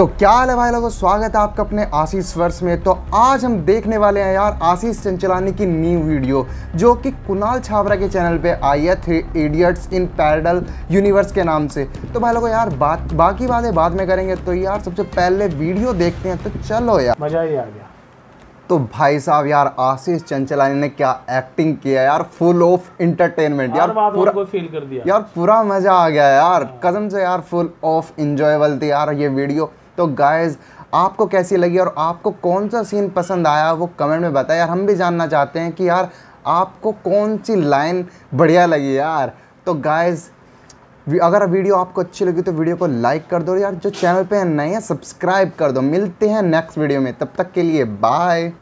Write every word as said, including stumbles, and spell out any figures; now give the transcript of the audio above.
तो क्या हाल है भाई लोगों, स्वागत है आपका अपने आशीष वर्ष में। तो आज हम देखने वाले हैं यार आशीष चंचलानी की न्यू वीडियो, जो कि कुणाल छाबड़ा के चैनल पे आई है, three idiots in parallel universe के नाम से। तो भाई लोगों यार बात बाकी बातें बाद में करेंगे, तो यार सबसे पहले वीडियो देखते हैं। तो चलो यार, मजा ही आ गया। तो भाई साहब यार आशीष चंचलानी ने क्या एक्टिंग किया यार, फुल ऑफ इंटरटेनमेंट यार, पूरा को फील कर दिया यार, पूरा मजा आ गया यार कसम से यार, फुल ऑफ इंजॉयबल थी यार ये वीडियो। तो गाइज आपको कैसी लगी और आपको कौन सा सीन पसंद आया वो कमेंट में बताएं यार, हम भी जानना चाहते हैं कि यार आपको कौन सी लाइन बढ़िया लगी यार। तो गाइज अगर वीडियो आपको अच्छी लगी तो वीडियो को लाइक कर दो यार, जो चैनल पे नए हैं सब्सक्राइब कर दो। मिलते हैं नेक्स्ट वीडियो में, तब तक के लिए बाय।